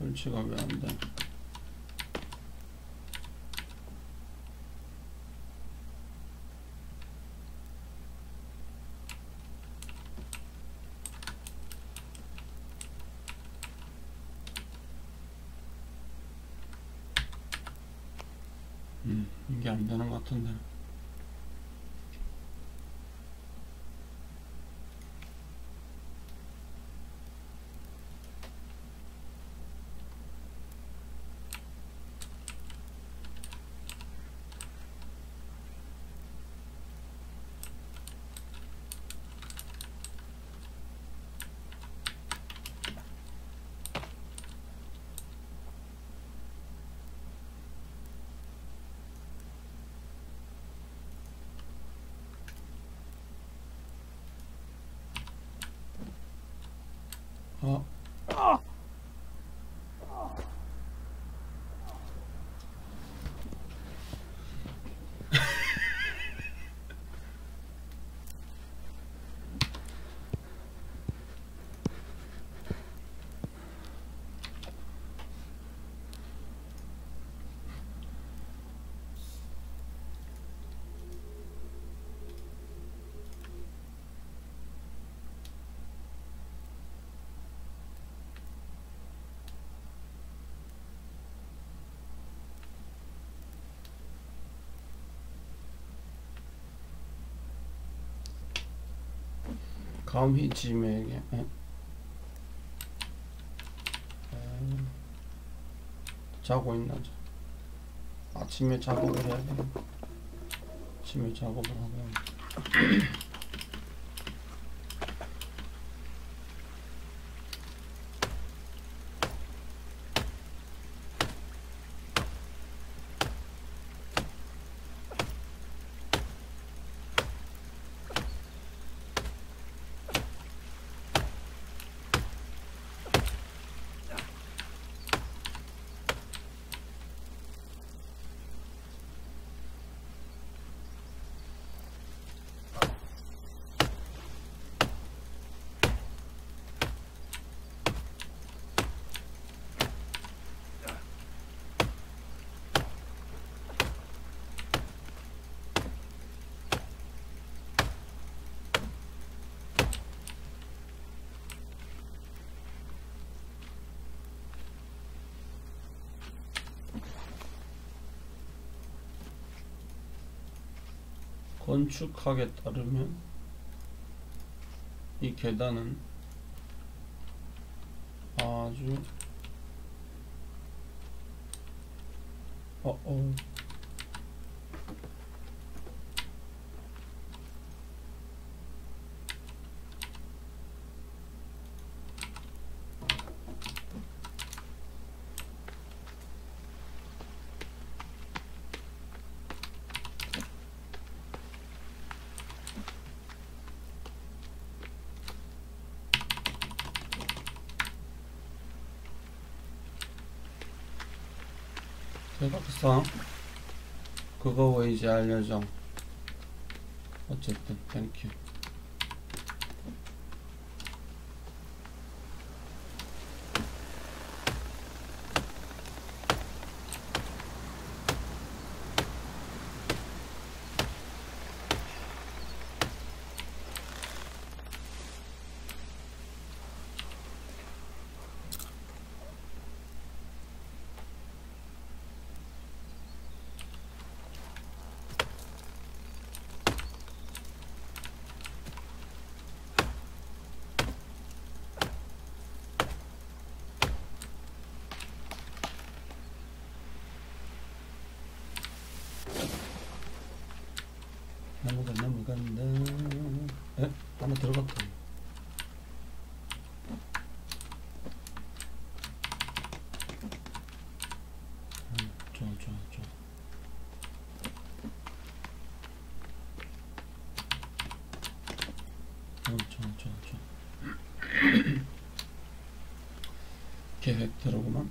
설치가 왜 안 돼? 이게 안 되는 것 같은데. 감히 짐에게 자고 있나? 아침에 작업을 해야 돼. 아침에 작업을 하고 건축학에 따르면 이 계단은 아주 대박상 그거 왜 이제 알려줘. 어쨌든 땡큐. 넘어간다. 에? 하나 들어갔다. 좋아. 좋아. 계획대로구만.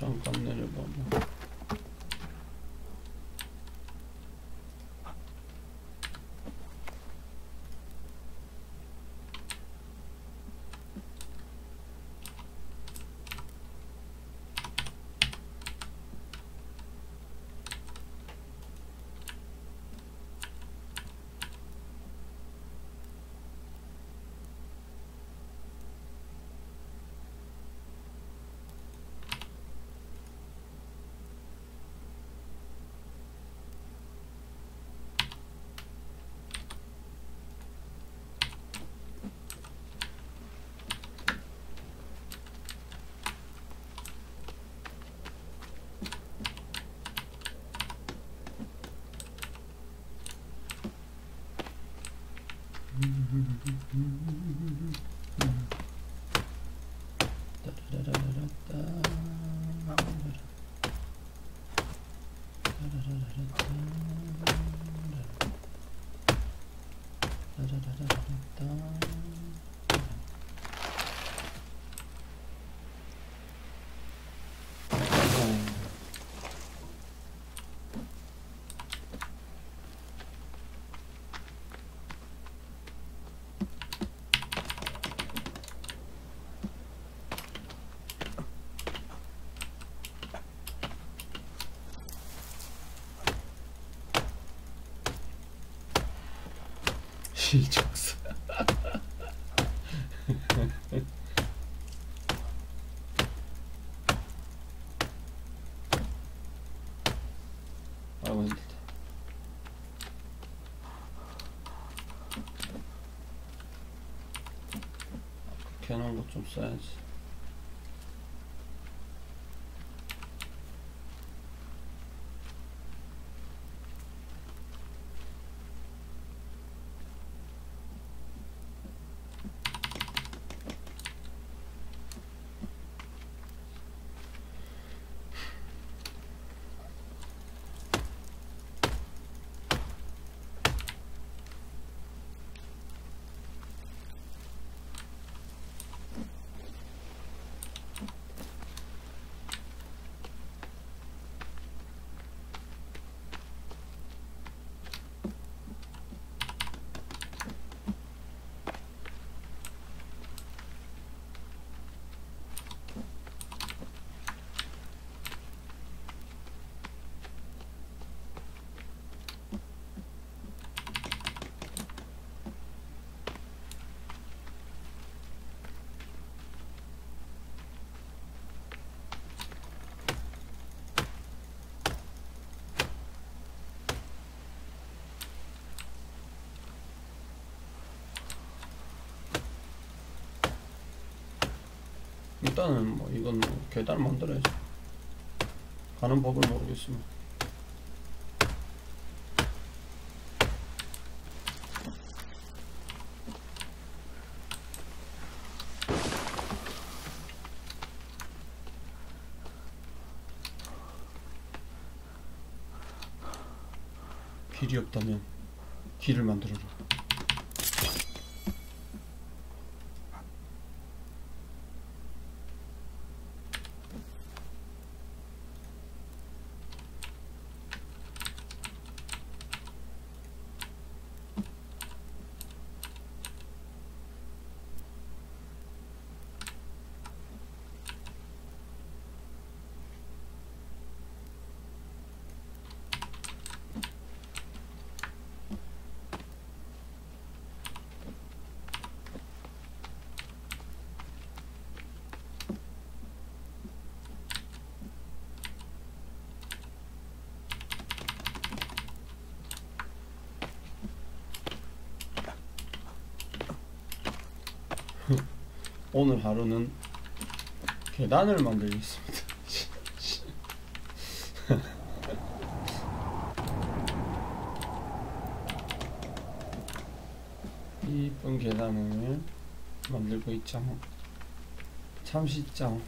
잠깐 내려봐봐. 이적사. 아이고 힘들다. 캐놓은 것 좀 써야지. 일단은 뭐 이건 뭐 계단을 만들어야지. 가는 법을 모르겠으면. 길이 없다면 길을 만들어라. 오늘 하루는 계단을 만들겠습니다. 이쁜 계단을 만들고 있죠. 참시장.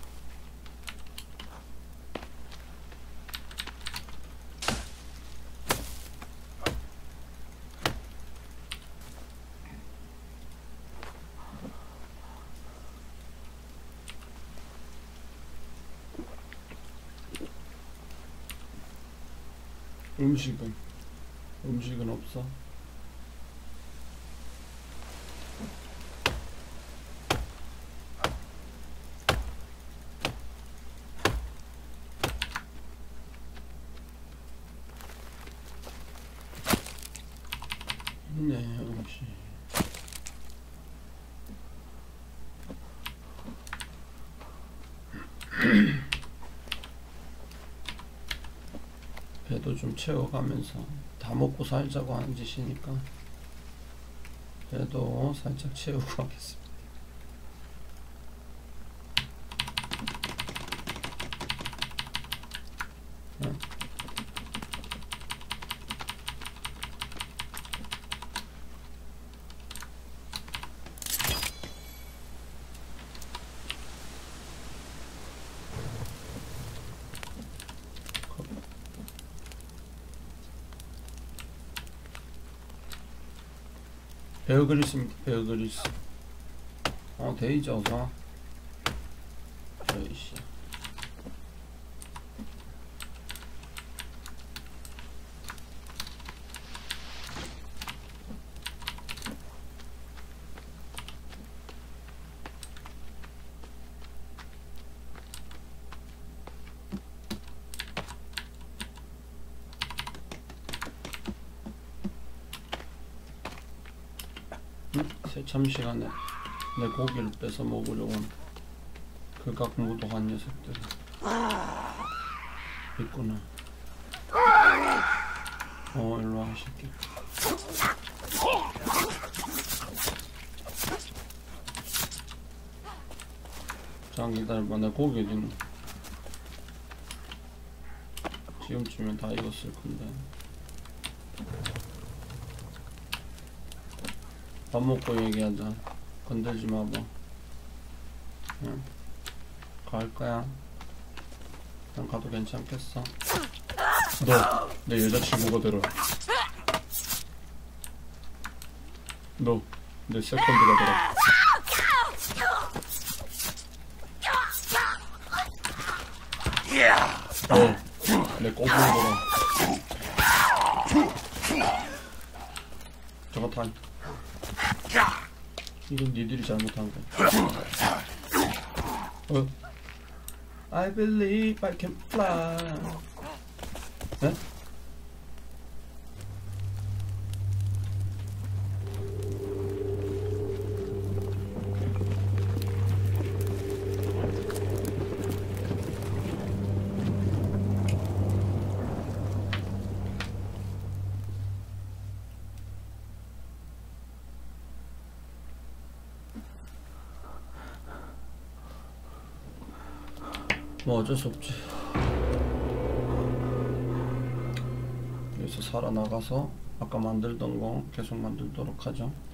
음식은 없어. 있네 음식. 배도 좀 채워가면서 다 먹고 살자고 하는 짓이니까 배도 살짝 채우고 하겠습니다. 응? 베어 그리스입니다. 베어 그리스. 데이지 어서. 데이지. 새참 시간에 내 고기를 뺏어 먹으려고 하는 극악무도한 녀석들 있구나. 일로와 이 새끼. 잠깐 기다려봐. 내 고기 어딨노? 지금쯤엔 다 익었을 건데. 밥 먹고 얘기하자. 건들지 마봐. 응. 갈 거야. 난 가도 괜찮겠어? 너, 내 여자친구가 되라. 너, 내 세컨드가 되라. 너, 내 꼬부가 되라. 저거 타. 이건 니들이 잘못한 거야. I believe I can fly. 네? 뭐 어쩔 수 없지. 여기서 살아나가서 아까 만들던 거 계속 만들도록 하죠.